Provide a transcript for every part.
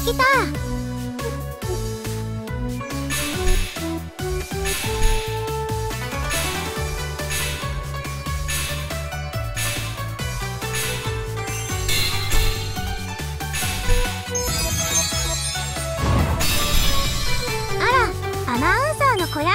来た。アナウンサーの子や。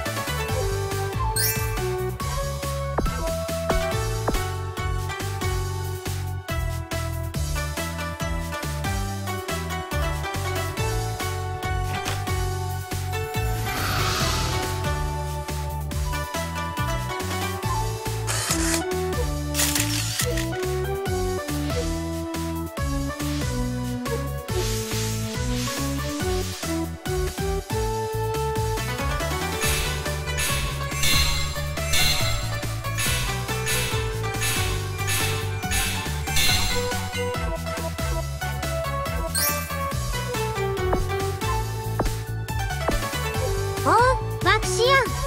おう、ワクシアン。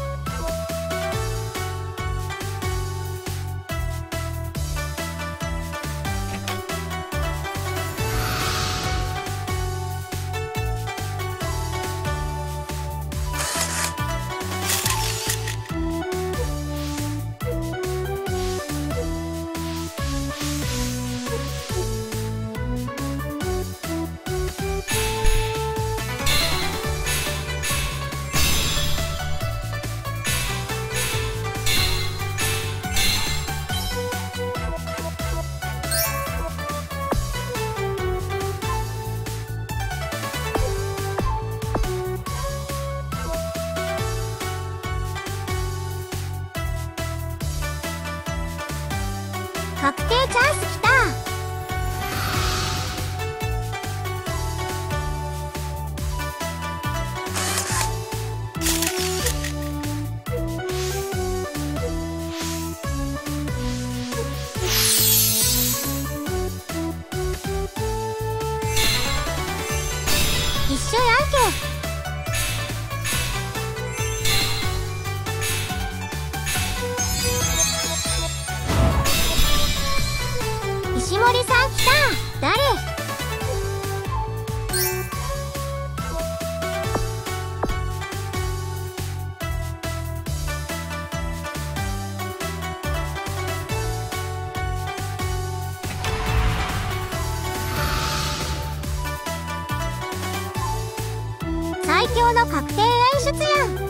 確定チャンス来た。一緒やんけ。石森さん来た。誰？最強の確定演出やん。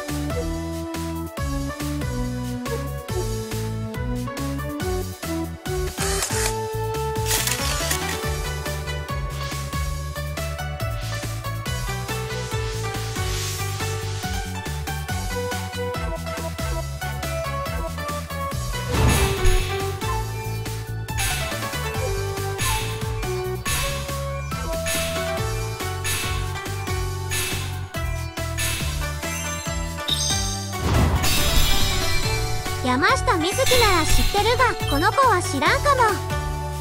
山下美月なら知ってるが、この子は知らんかも。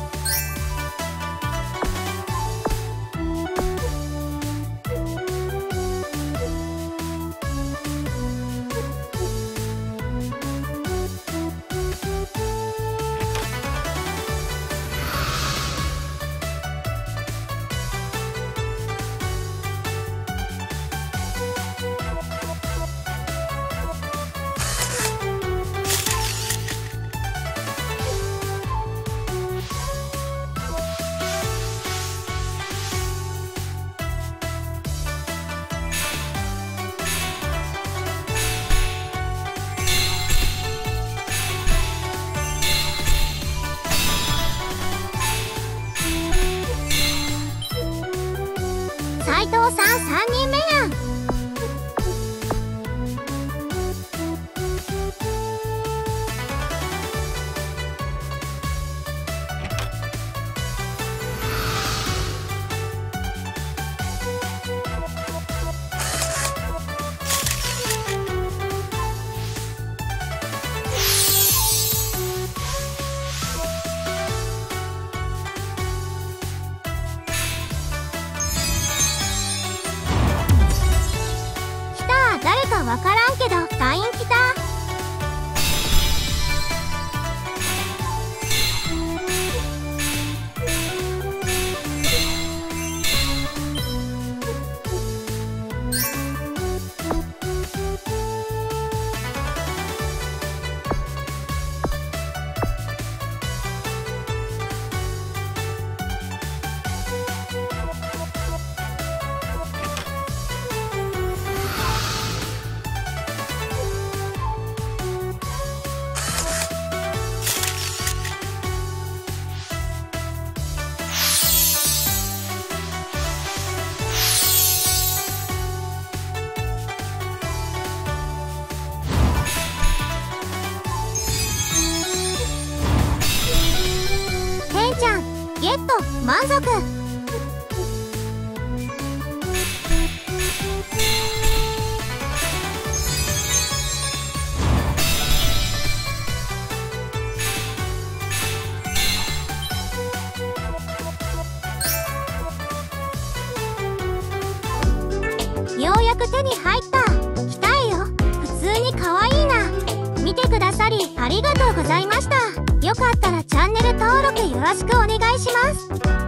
斉藤さん3人目やん。わからんけど隊員来た。 満足。ようやく手に入った。来たえよ。普通に可愛いな。見てくださりありがとうございました。よかったらチャンネル登録よろしくお願いします。